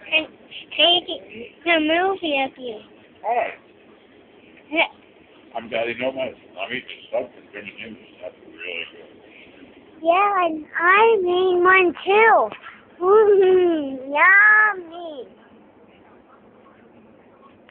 and take the movie of you. Alright. Yeah. I'm Daddy Nomad. I'm eating Subs.3gp. That's really good. Yeah, and I made one too.